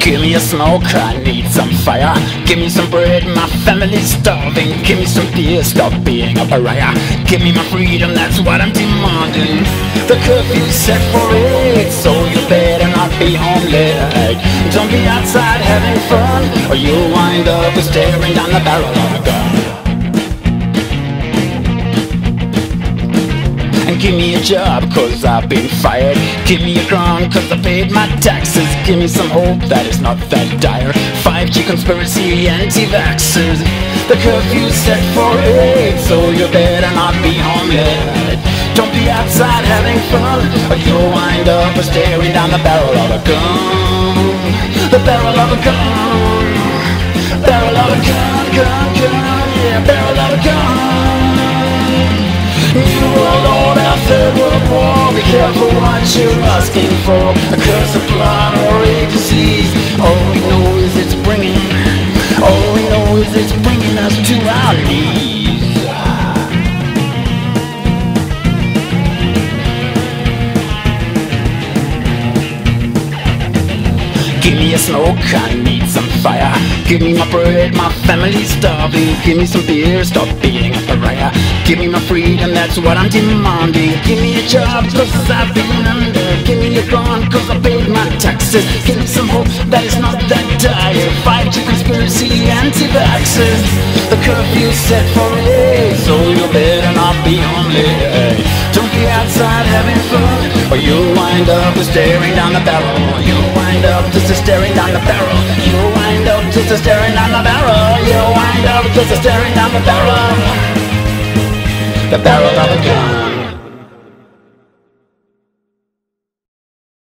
Give me a smoke, I need some fire. Give me some bread, my family's starving. Give me some beer, stop being a pariah. Give me my freedom, that's what I'm demanding. The curfew's set for 8, so you better not be home late. Don't be outside having fun, or you'll wind up staring down the barrel of a gun. And give me a job, cause I've been fired. Give me a crown, cause I paid my taxes. Give me some hope that it's not that dire. 5G conspiracy, anti-vaxxers. The curfew's set for 8, so you better not be home late. Don't be outside having fun, or you'll wind up staring down the barrel of a gun. The barrel of a gun. Barrel of a gun, gun, gun. Yeah, barrel of a gun. New World Order, Third World War. Be careful what you're asking for. A curse of blood or a disease. All we know is it's bringing us to our knees. Give me a smoke, I need some fire. Give me my bread, my family's starving. Give me some beer, stop being a pariah. Give me my freedom, that's what I'm demanding. Give me a job, cause I've been under. Give me a gun, cause I paid my taxes. Give me some hope that it's not that dire. 5G conspiracy, anti-vaxxers. The curfew's set for 8, so you better not be home late. Don't be outside having fun, or you'll wind up staring down the barrel. You'll wind up just staring down the barrel. You'll wind up just staring down the barrel. You'll wind up just staring down the barrel. The barrel of a gun.